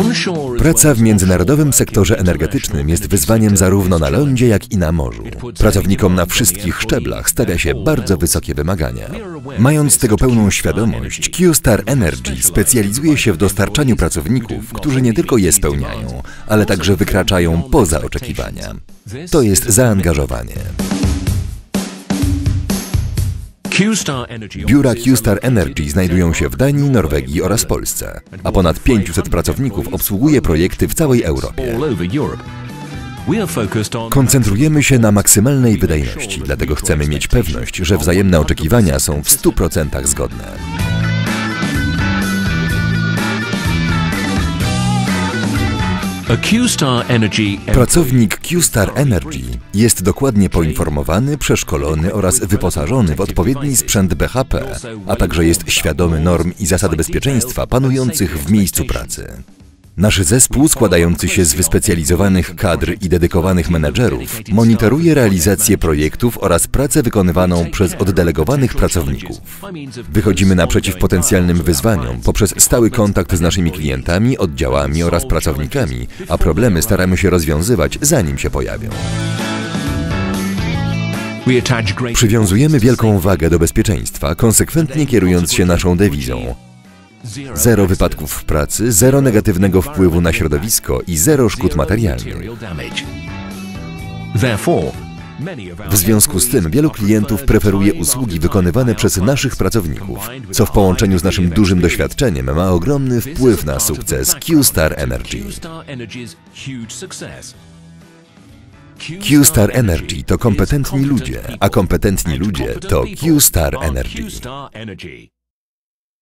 Praca w międzynarodowym sektorze energetycznym jest wyzwaniem zarówno na lądzie, jak i na morzu. Pracownikom na wszystkich szczeblach stawia się bardzo wysokie wymagania. Mając tego pełną świadomość, Q-Star Energy specjalizuje się w dostarczaniu pracowników, którzy nie tylko je spełniają, ale także wykraczają poza oczekiwania. To jest zaangażowanie. Biura Q-Star Energy znajdują się w Danii, Norwegii oraz Polsce, a ponad 500 pracowników obsługuje projekty w całej Europie. Koncentrujemy się na maksymalnej wydajności, dlatego chcemy mieć pewność, że wzajemne oczekiwania są w 100% zgodne. Pracownik Q-Star Energy jest dokładnie poinformowany, przeszkolony oraz wyposażony w odpowiedni sprzęt BHP, a także jest świadomy norm i zasad bezpieczeństwa panujących w miejscu pracy. Nasz zespół, składający się z wyspecjalizowanych kadr i dedykowanych menedżerów, monitoruje realizację projektów oraz pracę wykonywaną przez oddelegowanych pracowników. Wychodzimy naprzeciw potencjalnym wyzwaniom poprzez stały kontakt z naszymi klientami, oddziałami oraz pracownikami, a problemy staramy się rozwiązywać, zanim się pojawią. Przywiązujemy wielką wagę do bezpieczeństwa, konsekwentnie kierując się naszą dewizą: zero wypadków w pracy, zero negatywnego wpływu na środowisko i zero szkód materialnych. W związku z tym wielu klientów preferuje usługi wykonywane przez naszych pracowników, co w połączeniu z naszym dużym doświadczeniem ma ogromny wpływ na sukces Q-Star Energy. Q-Star Energy to kompetentni ludzie, a kompetentni ludzie to Q-Star Energy.